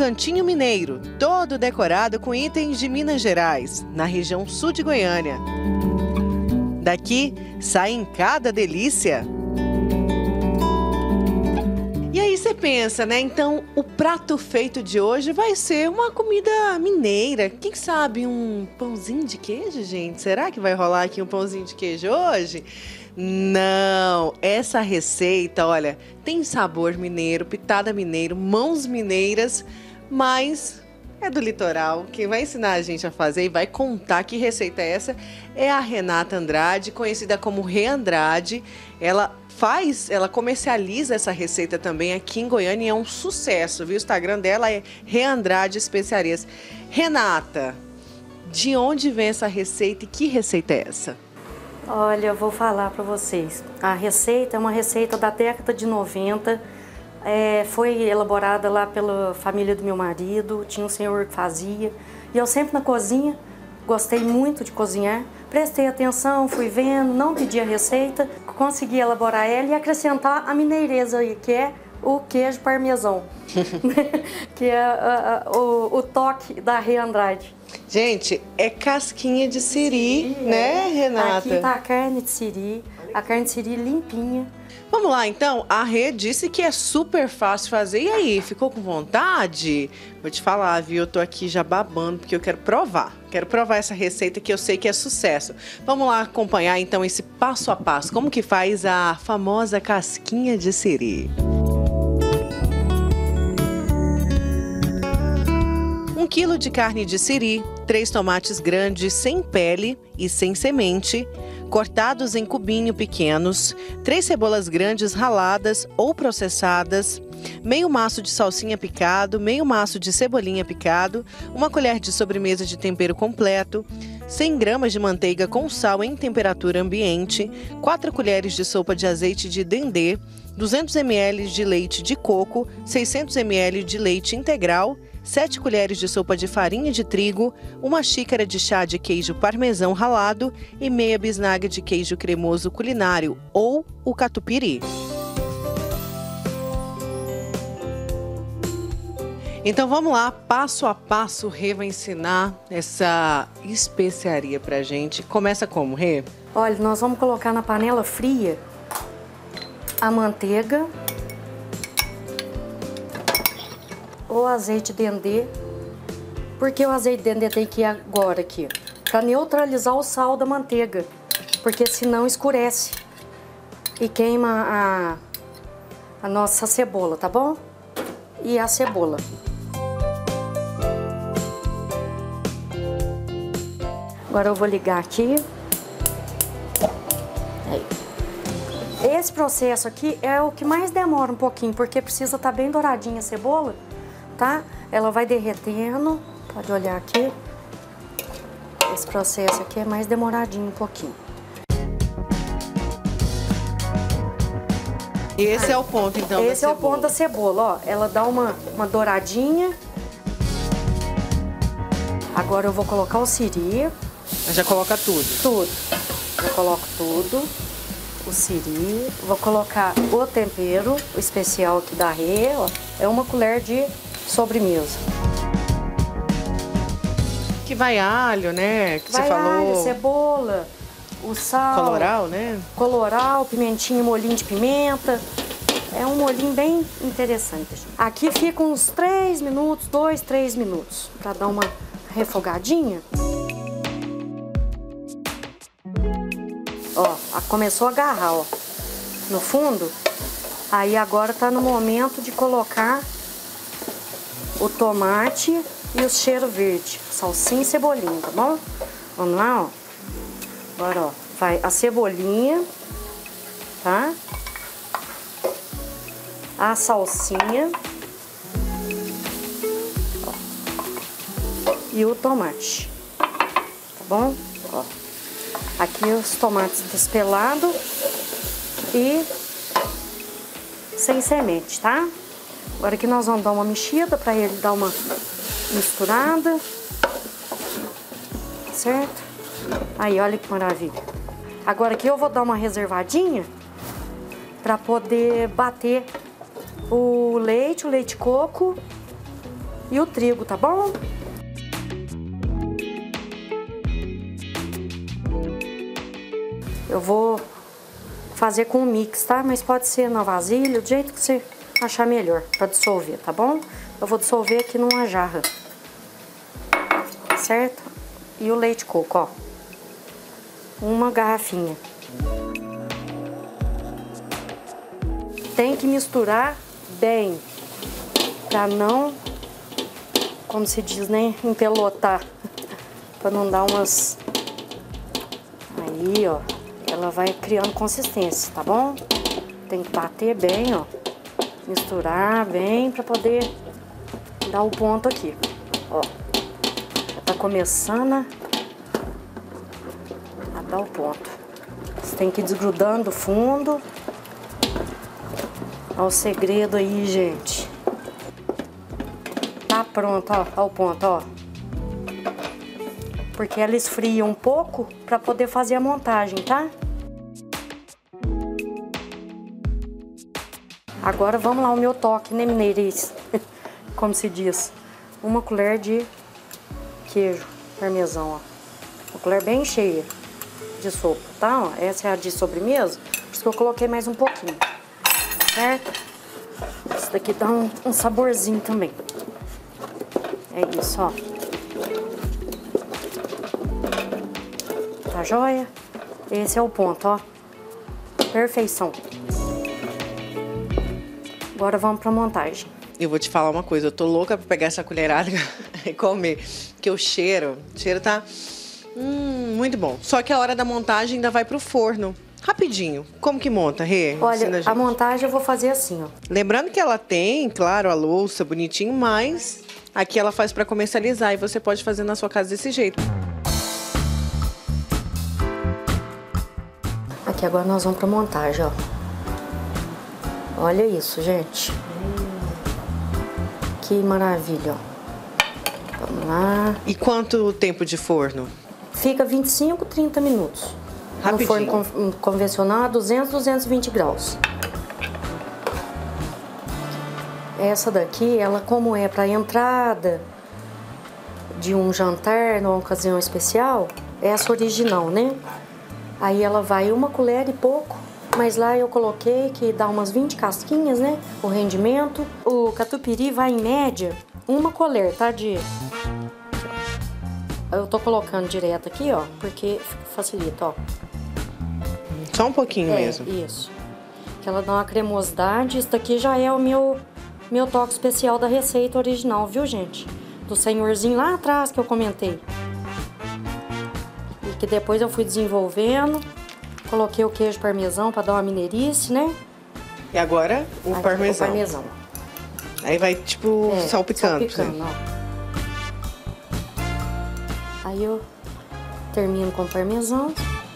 cantinho mineiro, todo decorado com itens de Minas Gerais, na região sul de Goiânia. Daqui saem cada delícia. E aí você pensa, né? Então, o prato feito de hoje vai ser uma comida mineira. Quem sabe um pãozinho de queijo, gente? Será que vai rolar aqui um pãozinho de queijo hoje? Não, essa receita, olha, tem sabor mineiro, pitada mineiro, mãos mineiras, mas é do litoral. Quem vai ensinar a gente a fazer e vai contar que receita é essa é a Renata Andrade, conhecida como Rê Andrade. Ela comercializa essa receita também aqui em Goiânia e é um sucesso, viu? O Instagram dela é Rê Andrade Especiarias. Renata, de onde vem essa receita e que receita é essa? Olha, eu vou falar para vocês. A receita é uma receita da década de 90. Foi elaborada lá pela família do meu marido. Tinha um senhor que fazia. E eu sempre na cozinha, gostei muito de cozinhar. Prestei atenção, fui vendo, não pedi a receita. Consegui elaborar ela e acrescentar a mineireza aí, que é o queijo parmesão. Que é o toque da Rê Andrade. Gente, é casquinha de siri, né, Renata? Aqui tá a carne de siri limpinha. Vamos lá, então. A Rê disse que é super fácil fazer. E aí, ficou com vontade? Vou te falar, viu? Eu tô aqui já babando, porque eu quero provar. Quero provar essa receita que eu sei que é sucesso. Vamos lá acompanhar, então, esse passo a passo. Como que faz a famosa casquinha de siri? 1 quilo de carne de siri, 3 tomates grandes sem pele e sem semente, cortados em cubinho pequenos, 3 cebolas grandes raladas ou processadas, meio maço de salsinha picado, meio maço de cebolinha picado, 1 colher de sobremesa de tempero completo, 100 gramas de manteiga com sal em temperatura ambiente, 4 colheres de sopa de azeite de dendê, 200 ml de leite de coco, 600 ml de leite integral, 7 colheres de sopa de farinha de trigo, 1 xícara de chá de queijo parmesão ralado e meia bisnaga de queijo cremoso culinário ou o catupiry. Então vamos lá, passo a passo, Rê vai ensinar essa especiaria pra gente. Começa como, Rê? Olha, nós vamos colocar na panela fria a manteiga, o azeite dendê, porque o azeite dendê tem que ir agora aqui, para neutralizar o sal da manteiga, porque senão escurece e queima a nossa cebola, tá bom? E a cebola. Agora eu vou ligar aqui. Aí. Esse processo aqui é o que mais demora um pouquinho, porque precisa estar bem douradinha a cebola, tá? Ela vai derretendo, pode olhar aqui. Esse processo aqui é mais demoradinho um pouquinho. Esse é o ponto, então, Esse é o ponto da cebola, ó. Ela dá uma douradinha. Agora eu vou colocar o siri. Já coloca tudo? Tudo. Já coloco tudo. O siri. Vou colocar o tempero, o especial aqui da Rê, ó. É 1 colher de sobremesa. Que vai alho, né? Que vai você falou. Alho, cebola, o sal. Coloral, né? Coloral, pimentinha, molhinho de pimenta. É um molhinho bem interessante. Aqui fica uns 3 minutos, 2, 3 minutos, para dar uma refogadinha. Ó, começou a agarrar, ó, no fundo. Aí agora tá no momento de colocar o tomate e o cheiro verde, salsinha e cebolinha, tá bom? Vamos lá, ó. Agora, ó, vai a cebolinha, tá? A salsinha, ó, e o tomate, tá bom? Ó, aqui os tomates despelados e sem semente, tá? Agora aqui nós vamos dar uma mexida para ele dar uma misturada, certo? Aí, olha que maravilha. Agora aqui eu vou dar uma reservadinha para poder bater o leite coco e o trigo, tá bom? Eu vou fazer com o mix, tá? Mas pode ser na vasilha, do jeito que você achar melhor para dissolver, tá bom? Eu vou dissolver aqui numa jarra, certo? E o leite coco, ó, uma garrafinha. Tem que misturar bem, pra não, como se diz, né, empelotar, pra não dar umas... Aí, ó, ela vai criando consistência, tá bom? Tem que bater bem, ó, misturar bem pra poder dar o ponto aqui, ó. Já tá começando a dar o ponto. Você tem que ir desgrudando o fundo. Olha o segredo aí, gente. Tá pronto, ó, ó o ponto, ó. Porque ela esfria um pouco pra poder fazer a montagem, tá? Agora vamos lá, o meu toque, né, mineirês? Como se diz. Uma colher de queijo parmesão, ó. Uma colher bem cheia de sopa, tá? Ó, essa é a de sobremesa, por isso que eu coloquei mais um pouquinho, certo? Isso daqui dá um saborzinho também. É isso, ó. Tá joia? Esse é o ponto, ó. Perfeição. Agora vamos pra montagem. Eu vou te falar uma coisa, eu tô louca pra pegar essa colherada e comer. Porque o cheiro tá muito bom. Só que a hora da montagem ainda vai pro forno. Rapidinho. Como que monta, Rê? Olha, a montagem eu vou fazer assim, ó. Lembrando que ela tem, claro, a louça bonitinho, mas aqui ela faz pra comercializar e você pode fazer na sua casa desse jeito. Aqui agora nós vamos pra montagem, ó. Olha isso, gente. Que maravilha, ó. Vamos lá. E quanto tempo de forno? Fica 25, 30 minutos. Rapidinho. No forno convencional, 200, 220 graus. Essa daqui, ela como é para entrada de um jantar, numa ocasião especial, essa original, né? Aí ela vai uma colher e pouco, mas lá eu coloquei que dá umas 20 casquinhas, né? O rendimento. O catupiry vai em média uma colher, tá? Eu tô colocando direto aqui, ó, porque facilita, ó. Só um pouquinho mesmo. Isso. Que ela dá uma cremosidade. Isso daqui já é o meu toque especial da receita original, viu, gente? Do senhorzinho lá atrás que eu comentei. E que depois eu fui desenvolvendo. Coloquei o queijo parmesão para dar uma mineirice, né? E agora o parmesão. O parmesão. Aí vai, tipo, salpicando. Salpicando, ó. Aí eu termino com o parmesão.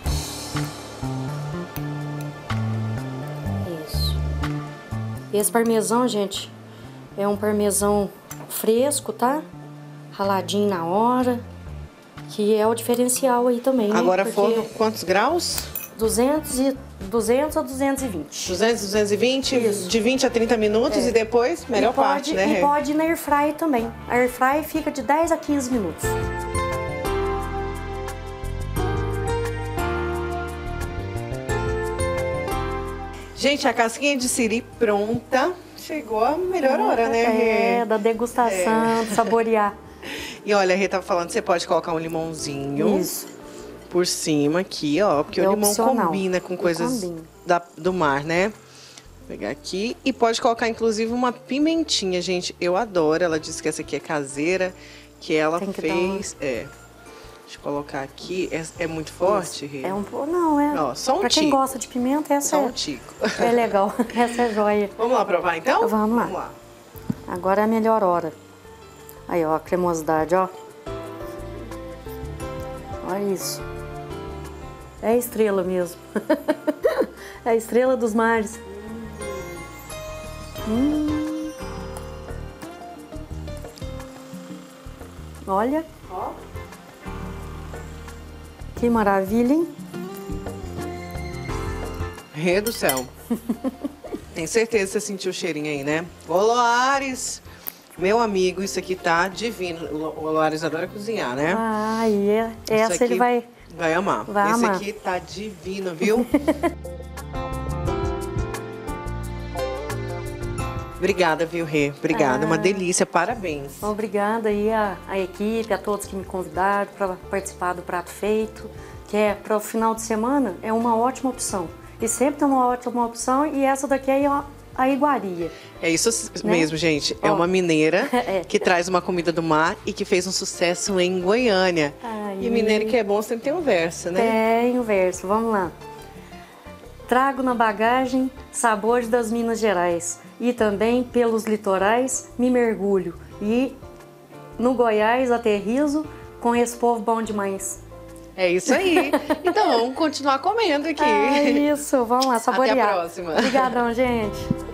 Isso. Esse parmesão, gente, é um parmesão fresco, tá? Raladinho na hora. Que é o diferencial aí também, né? Agora forno, quantos graus? 200 a 220. 200, 220, isso. De 20 a 30 minutos e depois, melhor parte, né? E pode ir na airfry também. A airfry fica de 10 a 15 minutos. Gente, a casquinha de siri pronta. Chegou a melhor hora, né, Rê? É, da degustação, de saborear. E olha, a Rê tava falando que você pode colocar um limãozinho. Isso. Por cima aqui, ó. Porque o limão opcional. combina com coisas do mar, né? Vou pegar aqui. E pode colocar, inclusive, uma pimentinha, gente. Eu adoro. Ela disse que essa aqui é caseira. Que ela fez. Deixa eu colocar aqui. É muito forte, Rê? É um pouco. Não, é. Ó, só um pra tico. quem gosta de pimenta, essa só um tico. É legal. Essa é joia. Vamos lá provar, então? Vamos lá. Agora é a melhor hora. Aí, ó, a cremosidade, ó. Olha isso. É a estrela mesmo. É a estrela dos mares. Olha. Que maravilha, hein? Rê do céu. Tem certeza que você sentiu o cheirinho aí, né? Ô, Loares! Meu amigo, isso aqui tá divino. O Loares adora cozinhar, né? Ah, essa aqui ele vai amar. Vai Esse amar. aqui tá divino, viu? Obrigada, viu, Rê? Obrigada, uma delícia, parabéns. Obrigada aí a equipe, a todos que me convidaram para participar do Prato Feito, que é para o final de semana, é uma ótima opção. E sempre tem uma ótima opção, e essa daqui é a iguaria. É isso mesmo, gente. É uma mineira que traz uma comida do mar e que fez um sucesso em Goiânia. Aí. E mineiro que é bom sempre tem um verso, né? Tem o verso, vamos lá. Trago na bagagem sabores das Minas Gerais e também pelos litorais me mergulho e no Goiás aterrizo com esse povo bom demais. É isso aí. Então vamos continuar comendo aqui. É isso, vamos lá, saborear. Até a próxima. Obrigadão, gente.